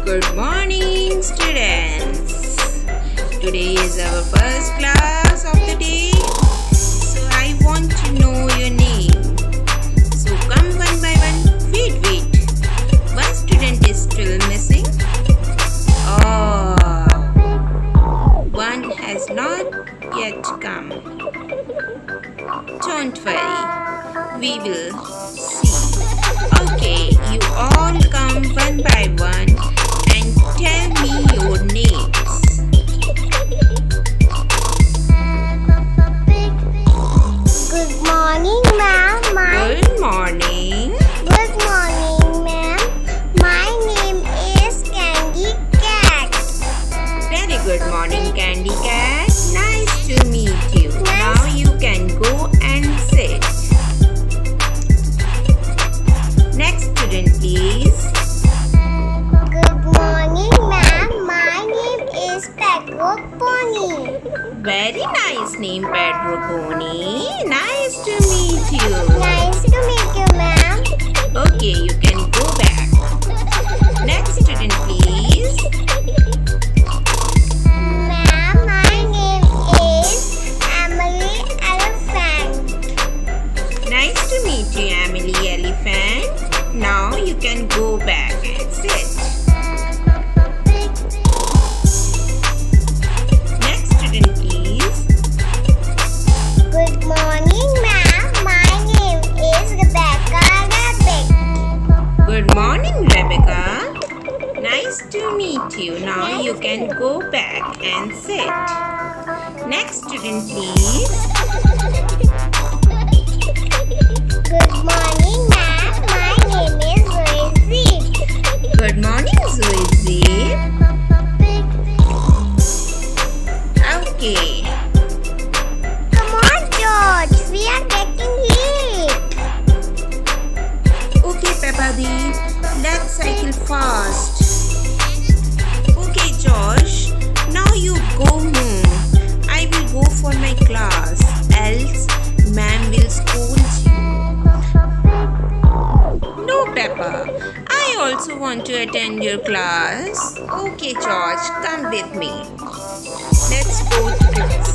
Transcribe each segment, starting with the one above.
Good morning, students. Today is our first class of the day. So I want to know your name. So come one by one. Wait. One student is still missing. Oh, one has not yet come. Don't worry. We will see. Okay, you all come one by one and tell me your names. Good morning, ma'am. Good morning. Good morning, ma'am. My name is Candy Cat. Very good morning, Candy Cat. Nice to meet you. Now you can go and sit. Next student, please. Good morning, ma'am. My name is Pedro Pony. Very nice name, Pedro Pony. Nice to meet you. Nice to meet you, ma'am. Okay, you can go back. Next student, please. Ma'am, my name is Emily Elephant. Nice to meet you, Emily Elephant. Now you can go back and sit. Next student, please. Good morning, ma'am. My name is Rebecca Rabbit. Good morning, Rebecca. Nice to meet you. Now you can go back and sit. Next student, please. Good morning, ma'am. My name is Rosie. Good morning, Zoe. Okay. Come on, George. We are getting late. Okay, Peppa Di. Let's cycle fast. Okay, Josh. Now you go home. I will go for my class. Else, ma'am will scold you. No, Peppa. I also want to attend your class. Okay, George. Come with me. Let's go to class.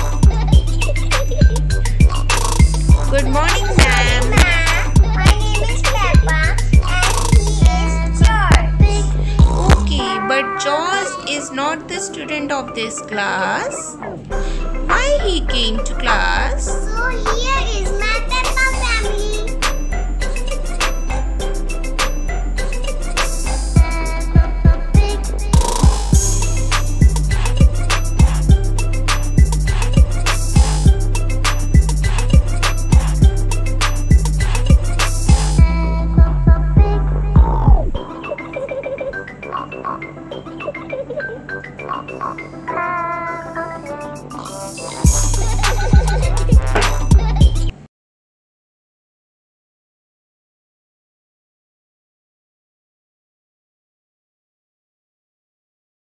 Good morning, ma'am. Ma'am, my name is Peppa and he is George. Okay, but George is not the student of this class. Why he came to class? So here is